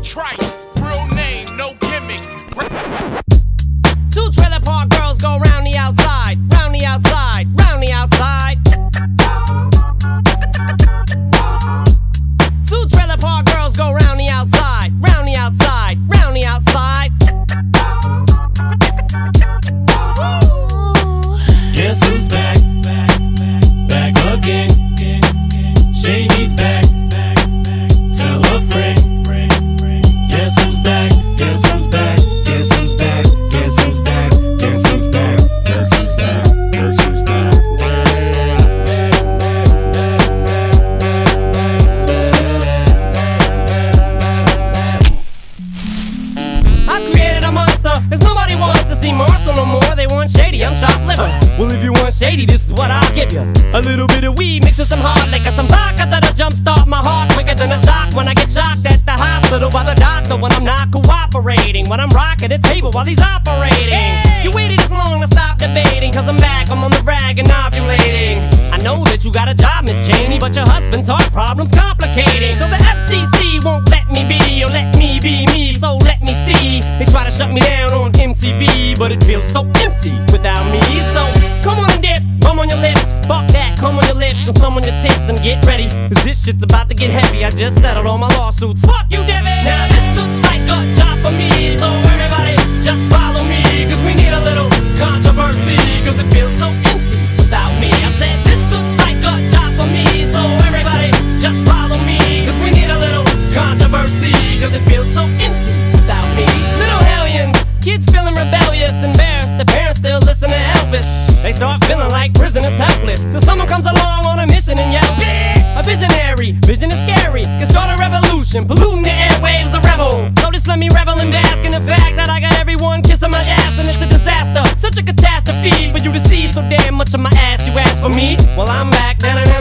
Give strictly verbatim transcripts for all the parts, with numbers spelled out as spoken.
Trice, real name, no gimmicks. Two trailer park girls go round the outside, round the outside, round the outside. Two trailer park girls go round the outside, round the outside, round the outside. Guess who's back? Back again. Shady's back. Tell a friend. Guess who's back? Guess who's back? Guess who's back? Guess who's back? Guess who's back? Guess who's back? Guess who's back? I've created a monster, cause nobody wants to see Marshall no more. They want Shady, I'm chopped liver. Well, if you want Shady, this is what I'll give you. A little bit of weed mixed with some hard liquor, some vodka that'll jumpstart my heart quicker than a shock when I get shocked at the hospital by the doctor when I'm not cooperating, when I'm rocking the table while he's operating. Hey! You waited this long to stop debating, cause I'm back, I'm on the rag and ovulating. I know that you got a job, Miss Cheney, but your husband's heart problem's complicating. So the F C C won't let me be, or let me be me, so let me see. They try to shut me down on M T V, but it feels so empty without me. So come on and dip, come on your lips, fuck that, come on your lips and some on your tits and get ready, cause this shit's about to get heavy. I just settled all my lawsuits, fuck you, Devin. Now this looks like a job for me, so everybody just follow me, cause we need a little controversy, cause it feels so empty without me. I said this looks like a job for me, so everybody just follow me, cause we need a little controversy, cause it feels so empty without me. Little hellions, kids feeling rebellious, embarrassed, the parents still listen to Elvis. They start feeling like prisoners helpless, till someone comes along on a mission and yells, bitch! A visionary, vision is scary, can start a revolution, polluting the airwaves, a rebel. So just let me revel and bask in the fact that I got everyone kissing my ass, and it's a disaster, such a catastrophe for you to see so damn much of my ass. You ask for me? Well, I'm back.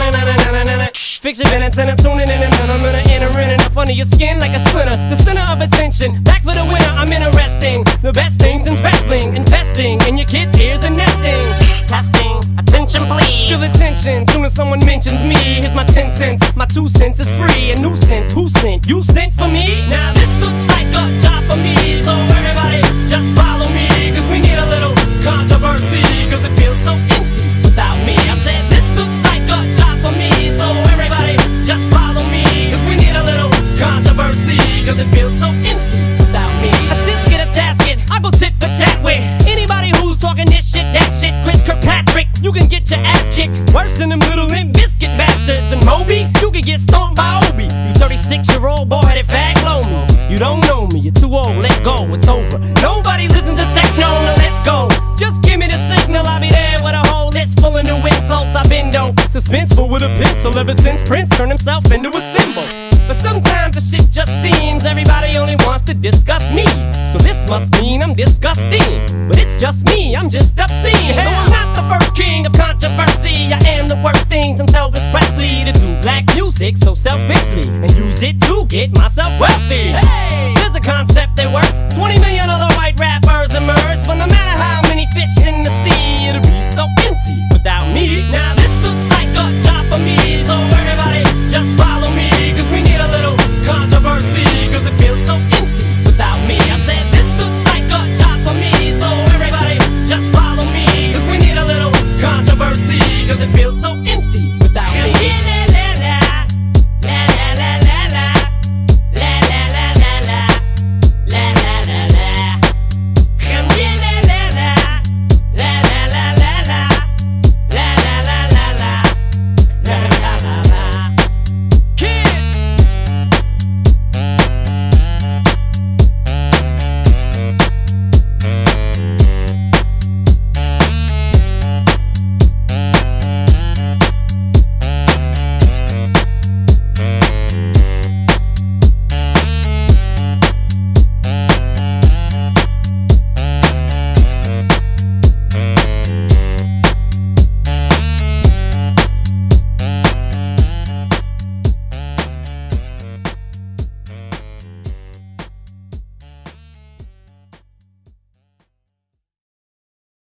Fix your minutes and I'm tuning in, and then I'm gonna enter in and up under your skin like a splinter. The center of attention, back for the winner, I'm interesting. The best things in wrestling, investing in your kids' ears and nesting. Testing, attention please. Feel the tension, soon as someone mentions me. Here's my ten cents, my two cents is free. A nuisance, who sent? You sent for me? Now this looks like a job for me, so everybody just follow me, cause we need a little controversy, cause it feels so empty without me. I said this looks like a job for me, so everybody just follow me, cause we need a little controversy, cause it feels so empty without me. I just get a tasket, I go tit for tat with anybody who's talking this shit, that shit. Chris Kirkpatrick, you can get your ass kicked worse than them little Limp Biscuit bastards. And Moby, you can get stomped by Obi. You thirty-six year old boy headed fag blow me. You don't know me, you're too old, let go, it's over. Nobody listen to techno, now let's go. Just give me the signal, I'll be there with a whole list full of new insults. I've been dope, suspenseful with a pencil ever since Prince turned himself into a symbol. But sometimes the shit just seems everybody only wants to discuss me. So this must mean I'm disgusting, but it's just me, I'm just obscene. So I'm not the first king of controversy, I am the worst things until Elvis Presley to do black music so selfishly and use it to get myself wealthy. Hey, there's a concept that works. Twenty million other white rappers emerge, but no matter how many fish in the sea, it'll be so empty without me. Now